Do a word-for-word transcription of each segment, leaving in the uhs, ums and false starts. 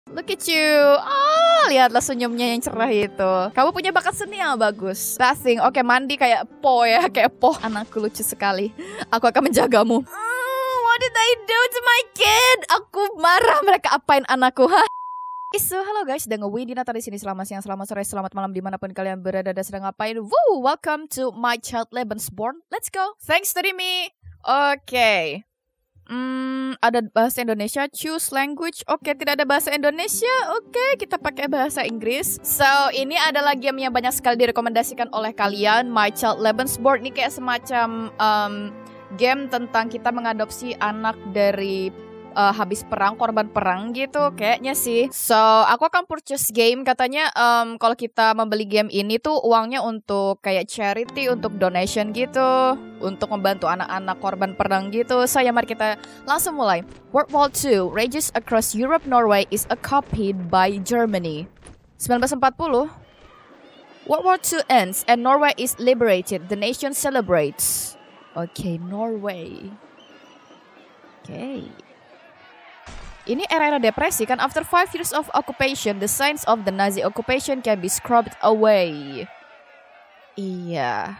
Look at you. Oh, lihatlah senyumnya yang cerah itu. Kamu punya bakat seni yang bagus. Bathing. Oke, mandi kayak po ya. Kayak po. Anakku lucu sekali. Aku akan menjagamu. Mm, what did I do to my kid? Aku marah. Mereka apain anakku? Hah? So, halo guys, sedang nge-win di Natal di sini. Selamat siang, selamat sore, selamat malam dimanapun kalian berada dan sedang ngapain. Woo, welcome to my child Lebensborn. Let's go. Thanks to me. Oke. Okay. Hmm, ada bahasa Indonesia, choose language. Oke, okay, tidak ada bahasa Indonesia. Oke, okay, kita pakai bahasa Inggris. So, ini adalah game yang banyak sekali direkomendasikan oleh kalian. My Child Lebensborn ini kayak semacam um, game tentang kita mengadopsi anak dari uh, habis perang, korban perang gitu kayaknya sih. So, aku akan purchase game. Katanya um, kalau kita membeli game ini tuh uangnya untuk kayak charity, untuk donation gitu, untuk membantu anak-anak korban perang gitu. So, ya mari kita langsung mulai. World War Two rages across Europe. Norway is occupied by Germany. sembilan belas empat puluh. World War Two ends and Norway is liberated. The nation celebrates. Oke, okay, Norway. Oke. Okay. Ini era-era depresi kan. After five years of occupation, the signs of the Nazi occupation can be scrubbed away. Iya.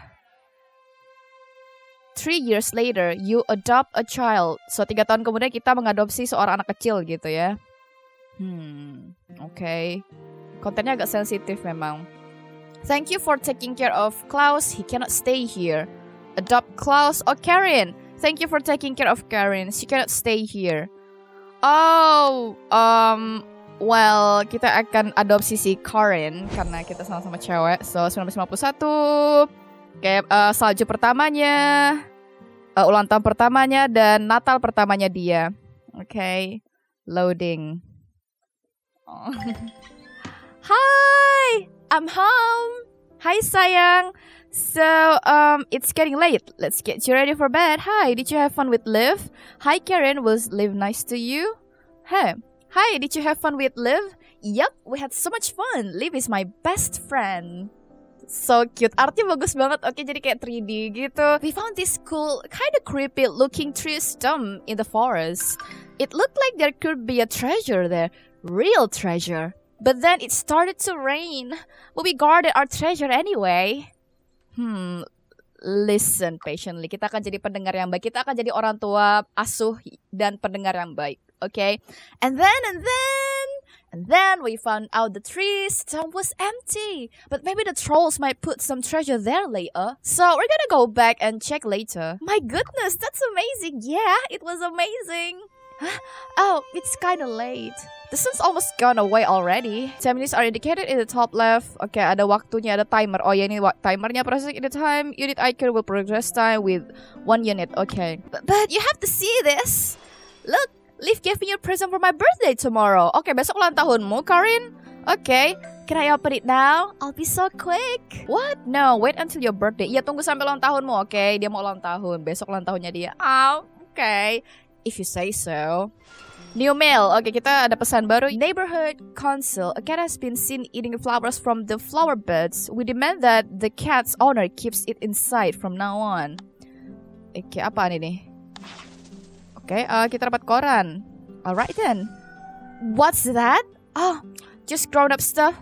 Three years later, you adopt a child. So, tiga tahun kemudian kita mengadopsi seorang anak kecil gitu ya. Hmm, oke. Okay. Kontennya agak sensitif memang. Thank you for taking care of Klaus. He cannot stay here. Adopt Klaus. Oh, Karen. Thank you for taking care of Karen. She cannot stay here. Oh, um, well, kita akan adopsi si Karen karena kita sama-sama cewek. So, seribu sembilan ratus lima puluh satu. Kayak uh, salju pertamanya, uh, ulang tahun pertamanya, dan Natal pertamanya dia. Oke, okay. Loading. Oh. Hi, I'm home. Hi sayang. So, um, it's getting late. Let's get you ready for bed. Hi, did you have fun with Liv? Hi Karen, was Liv nice to you? Hey, hi, did you have fun with Liv? Yup, we had so much fun. Liv is my best friend. So cute. Artnya bagus banget. Oke, jadi kayak three D gitu. We found this cool, kind of creepy looking tree stump in the forest. It looked like there could be a treasure there. Real treasure. But then it started to rain. But we guarded our treasure anyway. Hmm, listen patiently. Kita akan jadi pendengar yang baik. Kita akan jadi orang tua asuh dan pendengar yang baik. Okay? And then, and then... And then we found out the tree stump was empty. But maybe the trolls might put some treasure there later. So we're gonna go back and check later. My goodness, that's amazing. Yeah, it was amazing. Oh, it's kinda late. The sun's almost gone away already. ten minutes are indicated in the top left. Oke, okay, ada waktunya, ada timer. Oh ya, ini timernya processing in the time. Unit icon will progress time with one unit. Oke. Okay. But, but you have to see this. Look. Liv gave me your present for my birthday tomorrow. Oke, okay, besok ulang tahunmu, Karin. Oke, okay. Can I open it now? I'll be so quick. What? No, wait until your birthday. Iya, tunggu sampai ulang tahunmu, oke? Okay? Dia mau ulang tahun, besok ulang tahunnya dia. Oh, oke. Okay. If you say so. New mail. Oke, okay, kita ada pesan baru. Neighborhood council. A cat has been seen eating flowers from the flower beds. We demand that the cat's owner keeps it inside from now on. Oke, okay, apaan ini? Oke, okay, uh, kita dapat koran. Alright then. What's that? Oh, just grown up stuff.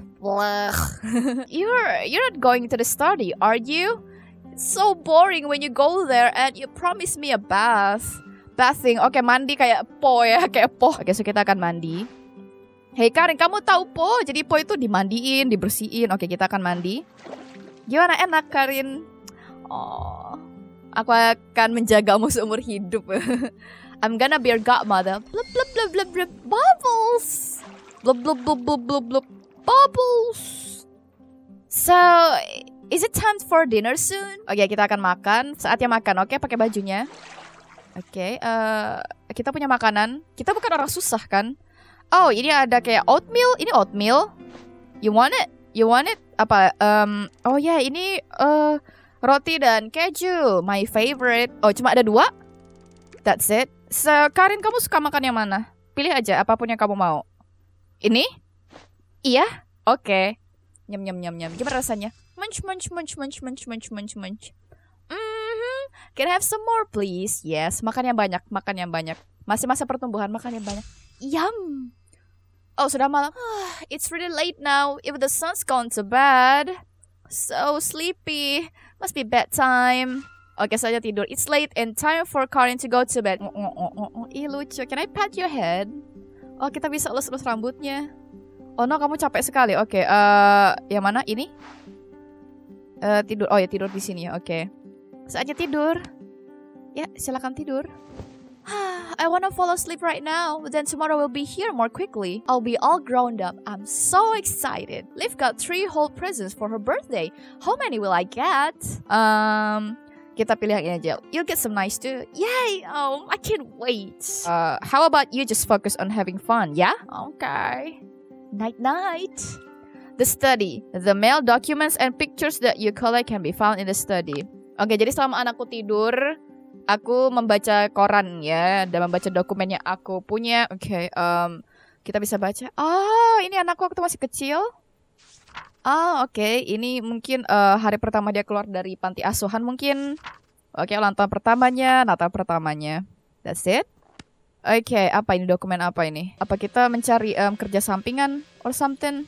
you're you're not going to the study, are you? It's so boring when you go there and you promise me a bath. Bathing. Oke, okay, mandi kayak po ya, kayak po. Oke, okay, so kita akan mandi. Hey Karin, kamu tahu po? Jadi po itu dimandiin, dibersihin. Oke, okay, kita akan mandi. Gimana, enak Karin? Oh, aku akan menjagamu seumur hidup. I'm gonna be your godmother. Blub blub blub blub blub. Bubbles. Blub blub blub blub blub blub. Bubbles. So, is it time for dinner soon? Oke, okay, kita akan makan. Saatnya makan. Oke, okay, pakai bajunya. Oke, okay, uh, kita punya makanan. Kita bukan orang susah kan? Oh, ini ada kayak oatmeal. Ini oatmeal. You want it? You want it? Apa? Um, oh ya, yeah, ini uh, roti dan keju. My favorite. Oh, cuma ada dua? That's it. So, Karin, kamu suka makan yang mana? Pilih aja apapun yang kamu mau. Ini? Iya? Oke. Okay. Nyam nyam nyam nyam. Gimana rasanya? Munch munch munch munch munch munch munch munch. Mm-hmm. Can I have some more please? Yes, makan yang banyak, makan yang banyak. Masih masa pertumbuhan, makan yang banyak. Yum. Oh, sudah malam. It's really late now. Even the sun's gone to bed. So sleepy. Must be bedtime. Oke, saja tidur. It's late and time for Karin to go to bed. Oh, oh, oh, oh. Ih, lucu. Can I pat your head? Oh, kita bisa elus-elus rambutnya. Oh no, kamu capek sekali. Oke, okay, uh, yang mana? Ini? Uh, tidur. Oh ya, tidur di sini ya. Oke. Okay. Saatnya tidur. Ya, silakan tidur. I wanna fall asleep right now, but then tomorrow we'll be here more quickly. I'll be all grown up. I'm so excited. Liv got three whole presents for her birthday. How many will I get? Um, kita pilih yang ini aja. You'll get some nice too. Yay! Oh, I can't wait. Uh, how about you just focus on having fun, yeah? Okay. Night night. The study. The mail documents and pictures that you collect can be found in the study. Oke, jadi selama anakku tidur, aku membaca koran ya, dan membaca dokumen yang aku punya. Oke, okay, um, kita bisa baca. Oh, ini anakku waktu masih kecil. Oh, oke. Okay. Ini mungkin uh, hari pertama dia keluar dari panti asuhan mungkin. Oke, okay, ulang tahun pertamanya, Natal pertamanya. That's it. Oke, okay, apa ini dokumen apa ini? Apa kita mencari um, kerja sampingan or something?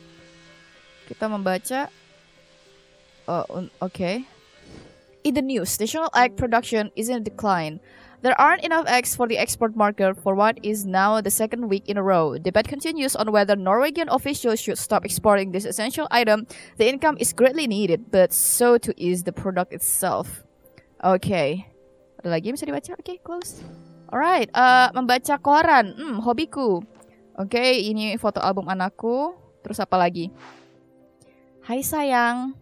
Kita membaca. Oh, oke. Okay. In the news, national egg production is in decline. There aren't enough eggs for the export market for what is now the second week in a row. Debate continues on whether Norwegian officials should stop exporting this essential item. The income is greatly needed, but so too is the product itself. Oke. Okay. Ada lagi yang bisa dibaca? Oke, okay, close. Alright, uh, membaca koran. Hmm, hobiku. Oke, okay, ini foto album anakku. Terus apa lagi? Hai sayang.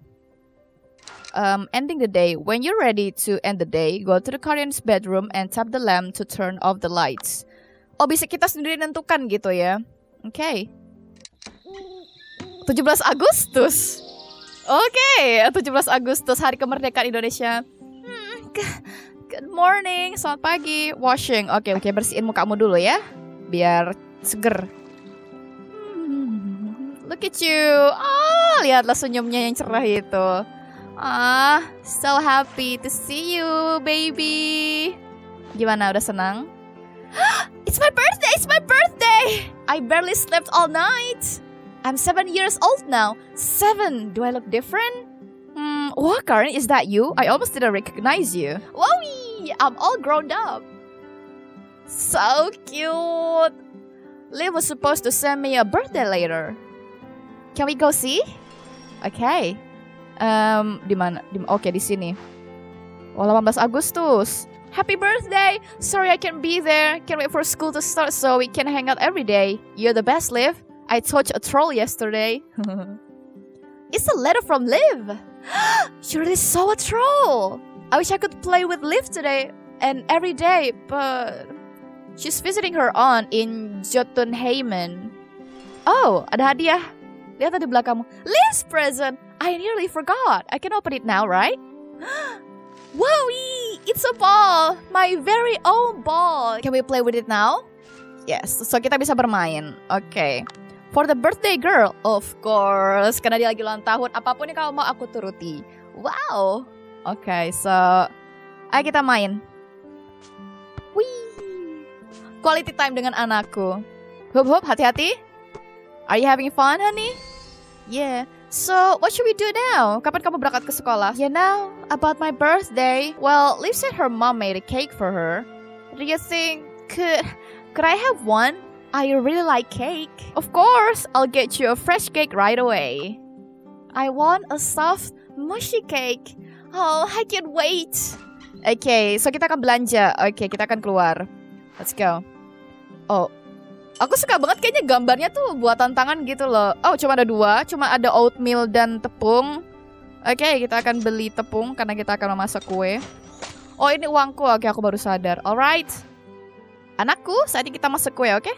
Um, ending the day. When you're ready to end the day, go to the Korean's bedroom and tap the lamp to turn off the lights. Oh, bisa kita sendiri nentukan gitu ya. Oke. Okay. tujuh belas Agustus. Oke, okay. tujuh belas Agustus, hari kemerdekaan Indonesia. Hmm, good morning, selamat pagi. Washing. Oke, okay, oke, okay, bersihin mukamu dulu ya, biar seger. Hmm, look at you. Oh, lihatlah senyumnya yang cerah itu. Ah, so happy to see you, baby. Gimana, udah senang? It's my birthday, it's my birthday. I barely slept all night. I'm seven years old now. Seven. Do I look different? Hmm, what, Karin, is that you? I almost didn't recognize you. Wowie, I'm all grown up. So cute. Liv was supposed to send me a birthday later. Can we go see? Okay. Um, di mana? Oke, okay, di sini. Oh, delapan belas Agustus. Happy birthday! Sorry I can't be there. Can't wait for school to start so we can hang out every day. You're the best, Liv. I told you a troll yesterday. It's a letter from Liv. You really saw a troll. I wish I could play with Liv today and every day, but she's visiting her aunt in Jotunheimen. Oh, ada hadiah. Lihat di belakangmu. Liv's present. I nearly forgot. I can open it now, right? Wowie! It's a ball! My very own ball! Can we play with it now? Yes, so kita bisa bermain. Oke. Okay. For the birthday girl, of course. Karena dia lagi ulang tahun, apapun yang kamu mau aku turuti. Wow! Oke, okay, so ayo kita main. Wih! Quality time dengan anakku. Hup hup, hati-hati. Are you having fun, honey? Yeah. So, what should we do now? Kapan kamu berangkat ke sekolah? You know, about my birthday. Well, Liv said her mom made a cake for her. Do you think, could, could I have one? I really like cake. Of course, I'll get you a fresh cake right away. I want a soft, mushy cake. Oh, I can't wait. Oke, okay, so kita akan belanja. Oke, okay, kita akan keluar. Let's go. Oh. Aku suka banget kayaknya gambarnya tuh buatan tangan gitu loh. Oh, cuma ada dua. Cuma ada oatmeal dan tepung. Oke, okay, kita akan beli tepung karena kita akan memasak kue. Oh, ini uangku. Oke, okay, aku baru sadar. Alright. Anakku, saatnya kita masak kue, oke? Okay?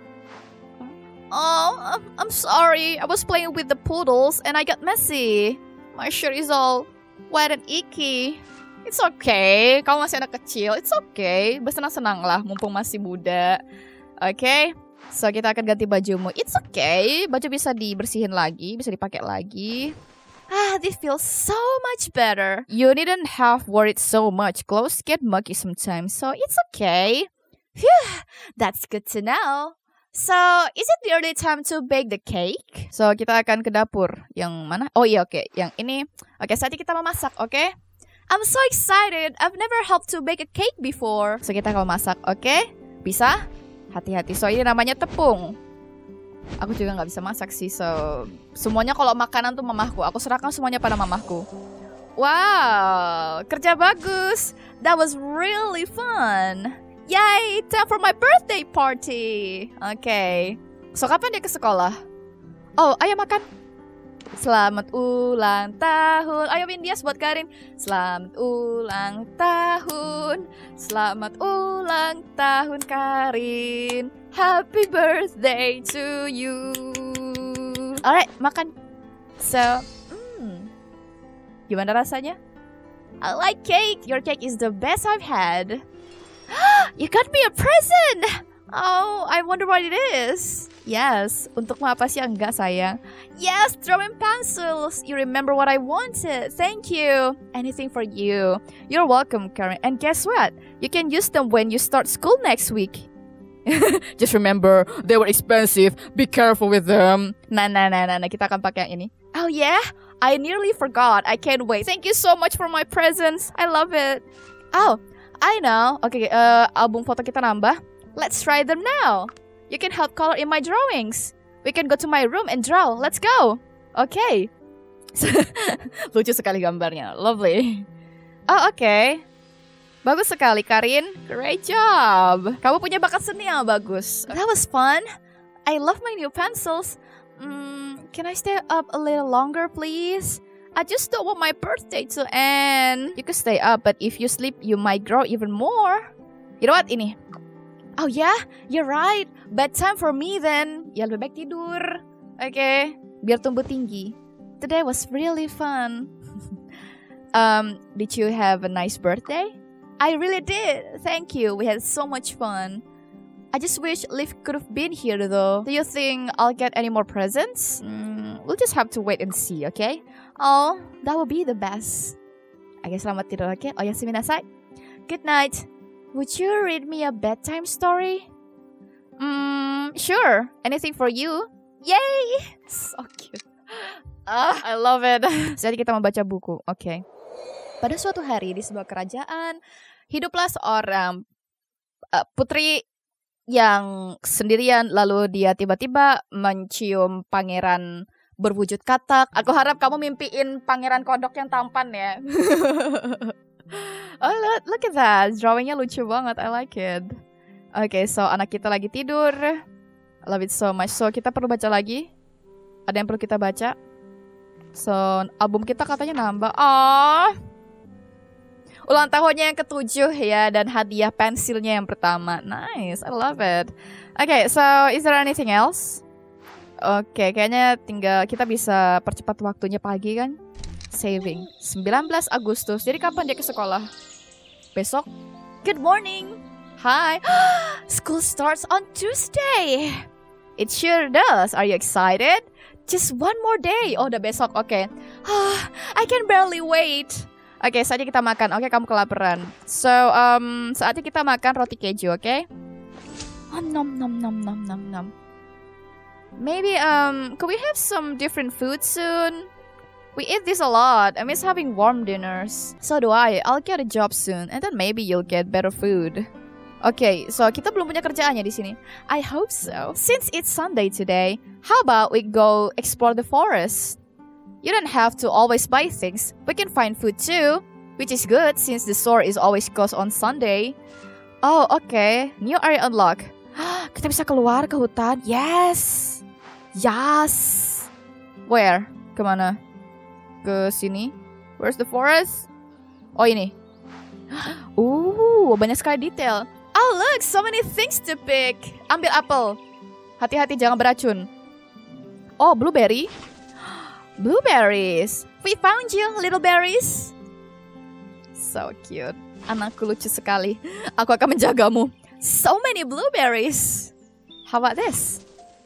Oh, I'm, I'm sorry. I was playing with the poodles and I got messy. My shirt is all wet and icky. It's okay. Kamu masih anak kecil. It's okay. Bersenang-senang lah mumpung masih muda. Oke. Okay? So, kita akan ganti bajumu. It's okay. Baju bisa dibersihin lagi. Bisa dipakai lagi. Ah, this feels so much better. You needn't have worried so much. Clothes get muggy sometimes. So, it's okay. Phew, that's good to know. So, is it the early time to bake the cake? So, kita akan ke dapur. Yang mana? Oh iya, oke. Okay. Yang ini. Oke, okay, saatnya kita memasak, oke? Okay? I'm so excited. I've never helped to bake a cake before. So, kita akan masak, oke? Okay? Bisa? Hati-hati. So, ini namanya tepung. Aku juga nggak bisa masak sih. So, semuanya kalau makanan tuh mamahku. Aku serahkan semuanya pada mamahku. Wow, kerja bagus. That was really fun. Yay, time for my birthday party. Oke. Okay. So, kapan dia ke sekolah? Oh, ayo makan. Selamat ulang tahun. Ayo Windias buat Karin. Selamat ulang tahun. Selamat ulang tahun Karin. Happy birthday to you. Alright, makan. So, hmm, gimana rasanya? I like cake. Your cake is the best I've had. You got me a present. Oh, I wonder what it is. Yes, untukmu apa sih? Enggak sayang. Yes, drawing pencils. You remember what I wanted. Thank you. Anything for you. You're welcome, Karen. And guess what? You can use them when you start school next week. Just remember, they were expensive. Be careful with them. Nah, nah, nah, nah, nah. Kita akan pakai yang ini. Oh yeah? I nearly forgot. I can't wait. Thank you so much for my presents. I love it. Oh, I know. Oke, okay, uh, album foto kita nambah. Let's try them now. You can help color in my drawings. We can go to my room and draw. Let's go. Oke. Okay. Lucu sekali gambarnya. Lovely. Oh, oke. Okay. Bagus sekali, Karin. Great job. Kamu punya bakat seni yang bagus. That was fun. I love my new pencils. Mm, can I stay up a little longer, please? I just don't want my birthday to end. You can stay up, but if you sleep, you might grow even more. You know what? Ini. Oh yeah, you're right. Bedtime for me then. Ya lebih baik tidur. Oke, okay. Biar tumbuh tinggi. Today was really fun. um, did you have a nice birthday? I really did. Thank you. We had so much fun. I just wish Liv could have been here though. Do you think I'll get any more presents? Mm, we'll just have to wait and see, okay? Oh, that would be the best. Oke, selamat tidur, oke? Oh, yasumi nasai. Good night. Would you read me a bedtime story? Hmm, sure. Anything for you? Yay! So cute. Ah, I love it. Jadi kita membaca buku, oke. Okay. Pada suatu hari di sebuah kerajaan, hiduplah seorang uh, putri yang sendirian, lalu dia tiba-tiba mencium pangeran berwujud katak. Aku harap kamu mimpiin pangeran kodok yang tampan ya. Oh, look, look at that. Drawingnya lucu banget. I like it. Oke, okay, so anak kita lagi tidur. I love it so much. So, kita perlu baca lagi. Ada yang perlu kita baca. So, album kita katanya nambah. Oh, ulang tahunnya yang ketujuh ya. Dan hadiah pensilnya yang pertama. Nice, I love it. Oke, okay, so is there anything else? Oke, okay, kayaknya tinggal kita bisa percepat waktunya pagi kan. Saving sembilan belas Agustus. Jadi kapan dia ke sekolah? Besok? Good morning. Hi. School starts on Tuesday. It sure does. Are you excited? Just one more day. Oh, udah besok. Oke. Okay. I can barely wait. Oke, okay, saatnya kita makan. Oke, okay, kamu kelaparan. So, um, saatnya kita makan roti keju, oke? Okay? Oh, nom nom nom nom nom nom. Maybe, um, could we have some different food soon? We eat this a lot. I miss having warm dinners. So do I. I'll get a job soon, and then maybe you'll get better food. Oke, okay, so kita belum punya kerjaannya di sini. I hope so. Since it's Sunday today, how about we go explore the forest? You don't have to always buy things. We can find food too, which is good since the store is always closed on Sunday. Oh, oke. Okay. New area unlock. Kita bisa keluar ke hutan. Yes. Yes. Where? Kemana? Ke sini. Where's the forest? Oh, ini. Uh, banyak sekali detail. Oh, look, so many things to pick. Ambil apel. Hati-hati, jangan beracun. Oh, blueberry. Blueberries. We found you, little berries. So cute. Anakku lucu sekali. Aku akan menjagamu. So many blueberries. How about this?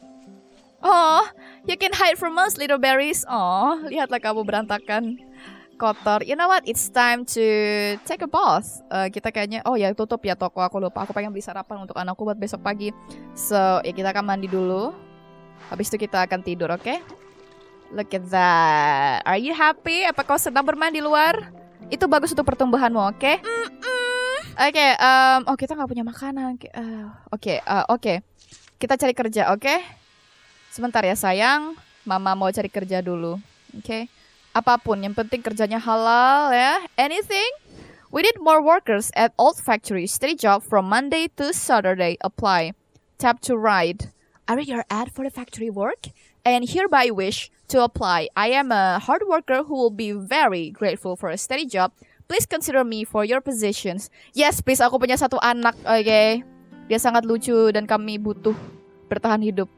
Oh, you can hide from us, little berries. Oh, lihatlah kamu berantakan. kotor. You know what? It's time to take a bath. Uh, kita kayaknya, oh ya tutup ya toko. Aku lupa. Aku pengen beli sarapan untuk anakku buat besok pagi. So, ya kita akan mandi dulu. Habis itu kita akan tidur, oke? Okay? Look at that. Are you happy? Apa kau sedang bermain di luar? Itu bagus untuk pertumbuhanmu, oke? Okay? Mm -mm. Oke, okay, um, oh kita nggak punya makanan. Oke, uh, oke, okay, uh, oke. Okay. Kita cari kerja, oke? Okay? Sebentar ya sayang. Mama mau cari kerja dulu, oke? Okay? Apapun, yang penting kerjanya halal ya. Anything? We need more workers at old factory. Steady job from Monday to Saturday. Apply. Tap to write. I read your ad for the factory work and hereby wish to apply. I am a hard worker who will be very grateful for a steady job. Please consider me for your positions. Yes, please. Aku punya satu anak, oke? Okay? Dia sangat lucu dan kami butuh bertahan hidup.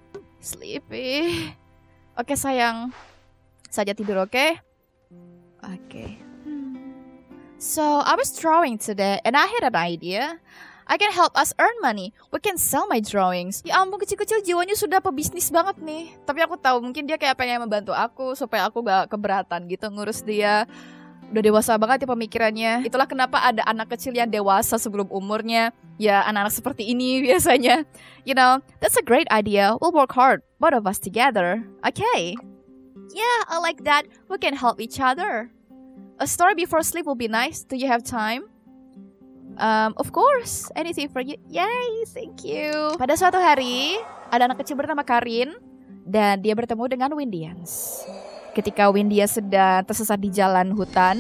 Sleepy. Oke, okay, sayang. Saja tidur, oke? Okay? Oke. Okay. Hmm. So, I was drawing today and I had an idea. I can help us earn money. We can sell my drawings. Ya ampun, kecil-kecil jiwanya sudah pebisnis banget nih. Tapi aku tahu mungkin dia kayak pengen membantu aku supaya aku gak keberatan gitu ngurus dia. Udah dewasa banget ya pemikirannya. Itulah kenapa ada anak kecil yang dewasa sebelum umurnya. Ya anak-anak seperti ini biasanya. You know, that's a great idea. We'll work hard, both of us together. Okay. Yeah, I like that. We can help each other. A story before sleep will be nice. Do you have time? Um, of course, anything for you. Yay, thank you. Pada suatu hari, ada anak kecil bernama Karin dan dia bertemu dengan Windians. Ketika Windians sedang tersesat di jalan hutan,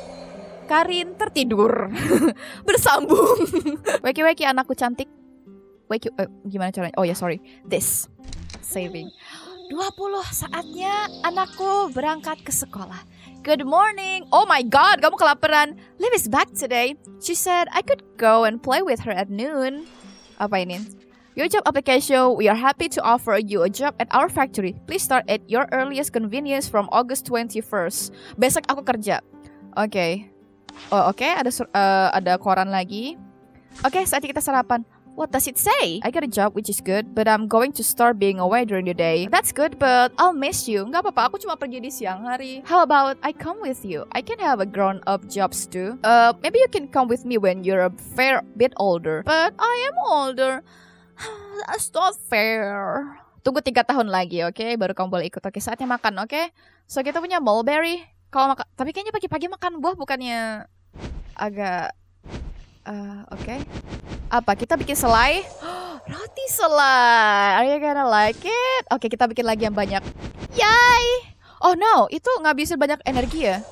Karin tertidur bersambung. Weki-weki anakku cantik. Weki, uh, gimana caranya? Oh ya, yeah, sorry. This saving. dua puluh saatnya anakku berangkat ke sekolah. Good morning. Oh my god, kamu kelaparan. Liv is back today. She said I could go and play with her at noon. Apa ini? Your job application. We are happy to offer you a job at our factory. Please start at your earliest convenience from August twenty-first. Besok aku kerja. Oke. Okay. Oh oke, okay. ada uh, ada koran lagi. Oke, okay, saatnya kita sarapan. What does it say? I got a job which is good, but I'm going to start being away during the day. That's good, but I'll miss you. Nggak apa-apa, aku cuma pergi di siang hari. How about I come with you? I can have a grown-up jobs too. Uh, maybe you can come with me when you're a fair bit older. But I am older. That's not fair. Tunggu tiga tahun lagi, oke? Okay? Baru kamu boleh ikut. Oke, okay, saatnya makan, oke? Okay? So kita punya mulberry. Kalau makan, tapi kayaknya pagi-pagi makan buah bukannya agak, uh, oke? Okay. Apa? Kita bikin selai? Roti selai. Are you gonna like it? Oke, okay, kita bikin lagi yang banyak. Yay! Oh no, itu ngabisin banyak energi ya?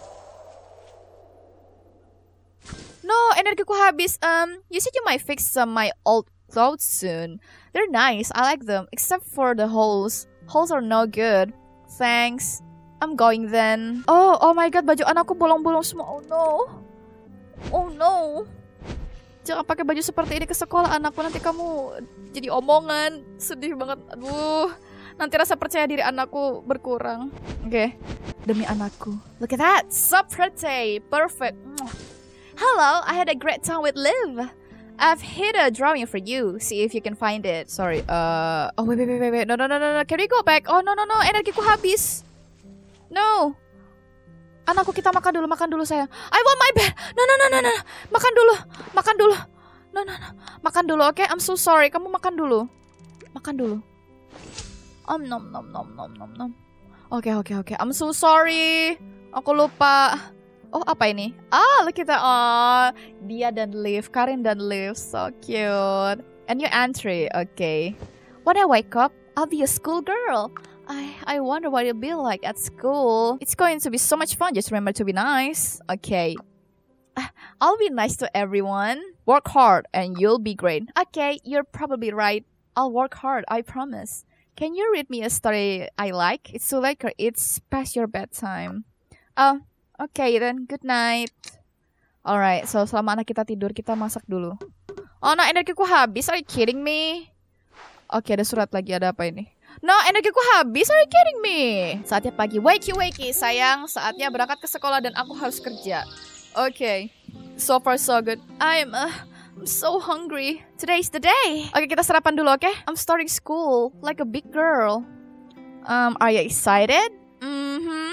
No, energiku habis. Um, you said you might fix some my old clothes soon. They're nice. I like them, except for the holes. Holes are no good. Thanks. I'm going then. Oh, oh my god, baju anakku bolong-bolong semua. Oh no. Oh no. Jangan pakai baju seperti ini ke sekolah anakku, nanti kamu jadi omongan. Sedih banget. Aduh. Nanti rasa percaya diri anakku berkurang. Oke. Okay. Demi anakku. Look at that. So pretty. Perfect. Hello, I had a great time with Liv. I've hid a drawing for you. See if you can find it. Sorry. Uh Oh, wait, wait, wait, wait. No, no, no, no, no. Can we go back? Oh, no, no, no. Energiku habis. No. Anakku, kita makan dulu, makan dulu sayang. I want my bed. No, no, no, no, no. Makan dulu, makan dulu. No, no, no. Makan dulu, oke? Okay? I'm so sorry. Kamu makan dulu. Makan dulu. Om nom nom nom nom nom nom. Oke, okay, oke, okay, oke. Okay. I'm so sorry. Aku lupa. Oh, apa ini? Ah, look at that. Oh, dia dan Liv, Karin dan Liv, so cute. And your entry, okay. When I wake up, I'll be a schoolgirl. I I wonder what it'll be like at school. It's going to be so much fun. Just remember to be nice. Okay. I'll be nice to everyone. Work hard and you'll be great. Okay, you're probably right. I'll work hard, I promise. Can you read me a story I like? It's too late or it's past your bedtime. Oh, okay then. Good night. Alright, so selama anak kita tidur, kita masak dulu. Oh, no, energiku habis. Are you kidding me? Oke, okay, ada surat lagi. Ada apa ini? No, energiku habis. Are you kidding me? Saatnya pagi. Wakey, wakey, sayang. Saatnya berangkat ke sekolah dan aku harus kerja. Oke. Okay. So far, so good. I'm, uh, I'm so hungry. Today's the day. Oke, okay, kita sarapan dulu, oke? Okay? I'm starting school like a big girl. Um, are you excited? Mm-hmm.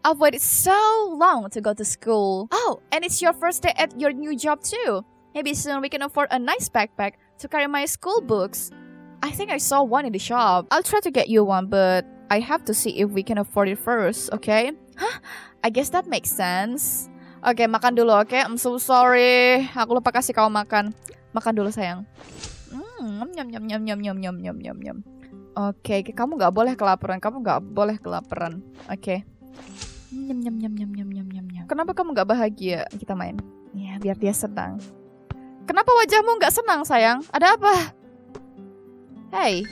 I've waited so long to go to school. Oh, and it's your first day at your new job too. Maybe soon we can afford a nice backpack to carry my school books. I think I saw one in the shop. I'll try to get you one, but I have to see if we can afford it first, okay? Huh? I guess that makes sense. Oke, okay, makan dulu, oke? Okay? I'm so sorry. Aku lupa kasih kau makan. Makan dulu, sayang. Hmm, nyam nyam nyam nyam nyam nyam nyam nyam nyam. Oke, okay, kamu nggak boleh kelaparan. Kamu nggak boleh kelaparan. Oke. Okay. Nyam nyam nyam nyam nyam nyam nyam nyam. Kenapa kamu nggak bahagia? Kita main. Ya, biar dia senang. Kenapa wajahmu nggak senang, sayang? Ada apa? Hey.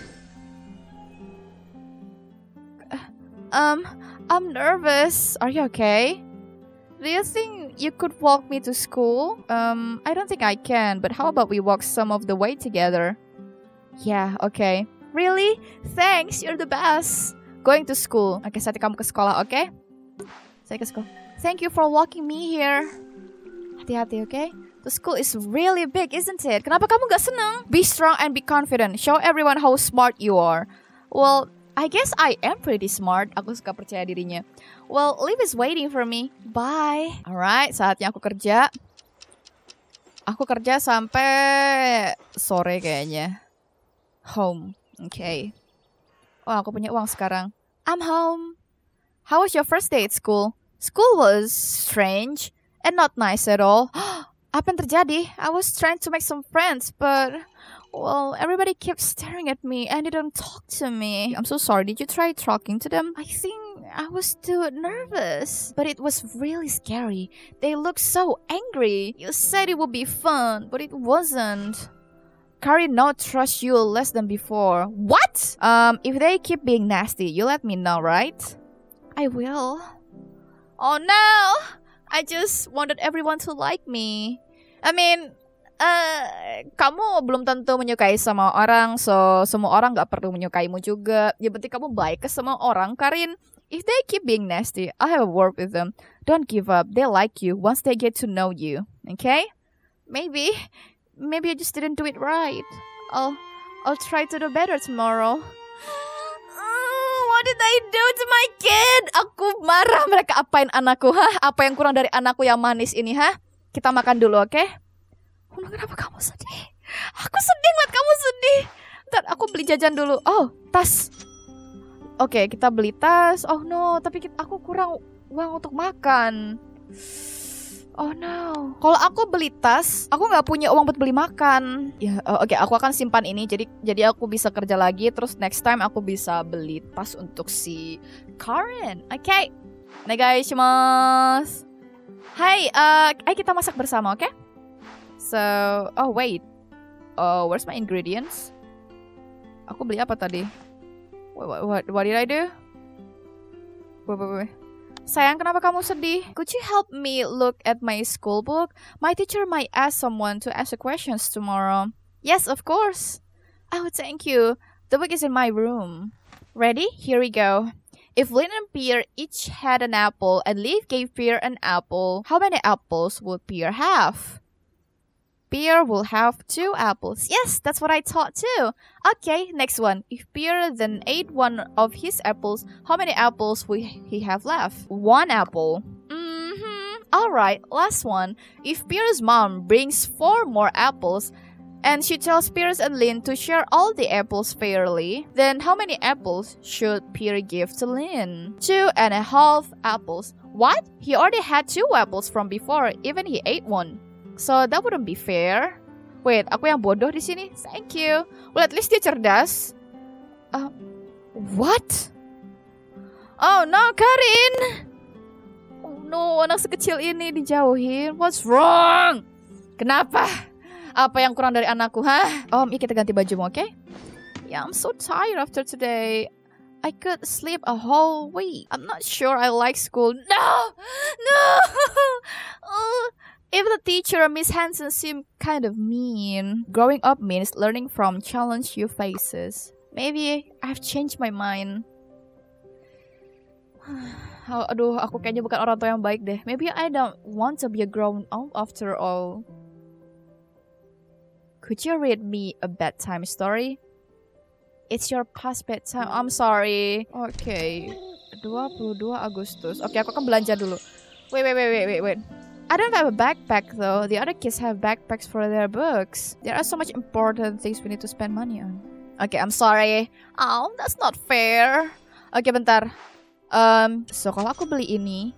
Um, I'm nervous. Are you okay? Do you think you could walk me to school? Um, I don't think I can, but how about we walk some of the way together? Yeah, okay. Really? Thanks, you're the best. Going to school. Oke, okay, saatnya kamu ke sekolah, oke? Okay? Saya ke sekolah. Thank you for walking me here. Hati-hati, oke? Okay? The school is really big, isn't it? Kenapa kamu gak senang? Be strong and be confident. Show everyone how smart you are. Well, I guess I am pretty smart. Aku suka percaya dirinya. Well, Liv is waiting for me. Bye. Alright, saatnya aku kerja. Aku kerja sampai sore kayaknya. Home. Okay. Oh, aku punya uang sekarang. I'm home. How was your first day at school? School was strange and not nice at all. Apa yang terjadi? I was trying to make some friends, but well, everybody kept staring at me and didn't talk to me. I'm so sorry. Did you try talking to them? I think I was too nervous, but it was really scary. They looked so angry. You said it would be fun, but it wasn't. Karin now trusts you less than before. What? Um, if they keep being nasty, you let me know, right? I will. Oh no! I just wanted everyone to like me. I mean, uh, kamu belum tentu menyukai sama orang, so semua orang gak perlu menyukaimu juga. Ya penting kamu baik ke semua orang, Karin. If they keep being nasty, I'll have a word with them. Don't give up. They like you once they get to know you. Okay? Maybe. Maybe I just didn't do it right. I'll, I'll try to do better tomorrow. What did I do to my kid? Aku marah. Mereka apain anakku, hah? Apa yang kurang dari anakku yang manis ini, hah? Kita makan dulu, oke? Okay? Oh, kenapa kamu sedih? Aku sedih ngeliat kamu sedih. Ntar aku beli jajan dulu. Oh, tas. Oke, okay, kita beli tas. Oh no, tapi kita, aku kurang uang untuk makan. Oh no. Kalau aku beli tas, aku nggak punya uang buat beli makan. Ya, uh, oke, okay, aku akan simpan ini. Jadi, jadi aku bisa kerja lagi. Terus next time aku bisa beli tas untuk si Karin. Oke. Okay. Onegaishimasu. Hai, uh, ayo kita masak bersama, oke? Okay? So, oh wait. Oh, where's my ingredients? Aku beli apa tadi? What, what, what did I do? Wait, wait, wait. Sayang, kenapa kamu sedih? Could you help me look at my school book? My teacher might ask someone to ask the questions tomorrow. Yes, of course. Oh, thank you. The book is in my room. Ready? Here we go. If Lynn and Pierre each had an apple and Liv gave Pierre an apple, how many apples would Pierre have? Pierre will have two apples. Yes, that's what I thought too. Okay, next one. If Pierre then ate one of his apples, how many apples will he have left? One apple. Mm-hmm. Alright, last one. If Pierre's mom brings four more apples, and she tells Pierre and Lynn to share all the apples fairly, then how many apples should Pierre give to Lynn? Two and a half apples. What? He already had two apples from before, even he ate one. So that wouldn't be fair. Wait, aku yang bodoh di sini. Thank you. Well, at least dia cerdas. Uh, what? Oh no, Karin. Oh no, anak sekecil ini dijauhin. What's wrong? Kenapa? Apa yang kurang dari anakku, hah? Om, um, kita ganti bajumu, oke? Okay? Yeah, I'm so tired after today. I could sleep a whole week. I'm not sure I like school. No! No! uh, If the teacher, Miss Hansen, seemed kind of mean. Growing up means learning from challenge you faces. Maybe I've changed my mind. Oh, aduh, aku kayaknya bukan orang tua yang baik deh. Maybe I don't want to be a grown up after all. Could you read me a bedtime story? It's your past bedtime. I'm sorry. Okay. dua puluh dua Agustus. Oke, aku akan belanja dulu. Wait, wait, wait, wait, wait, wait. I don't have a backpack though. The other kids have backpacks for their books. There are so much important things we need to spend money on. Okay, I'm sorry. Oh, that's not fair. Oke, okay, bentar. Um, so kalau aku beli ini,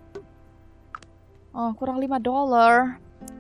oh kurang lima dolar.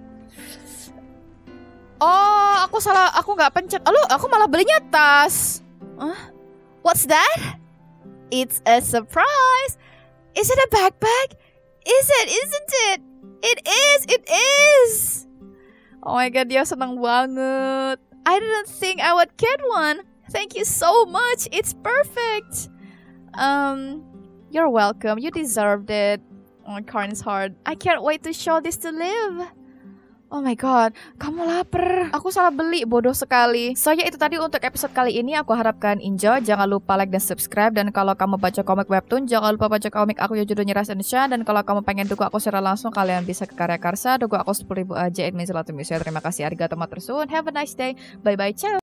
Oh, aku salah. Aku nggak pencet. Oh, lu, aku malah belinya tas. Huh? What's that? It's a surprise. Is it a backpack? Is it? Isn't it? It is, it is. Oh my god, dia senang banget. I didn't think I would get one. Thank you so much. It's perfect. Um, you're welcome. You deserved it. Oh, my Karen's hard. I can't wait to show this to Liv. Oh my god, kamu lapar. Aku salah beli, bodoh sekali. So ya itu tadi untuk episode kali ini. Aku harapkan enjoy. Jangan lupa like dan subscribe. Dan kalau kamu baca komik webtoon, jangan lupa baca komik aku yang judulnya Rise and Shine. Dan kalau kamu pengen dukung aku secara langsung, kalian bisa ke Karya Karsa. Dukung aku sepuluh ribu aja. It means a lot to me. Terima kasih. Arigatou matersuun. Have a nice day. Bye bye. Ciao.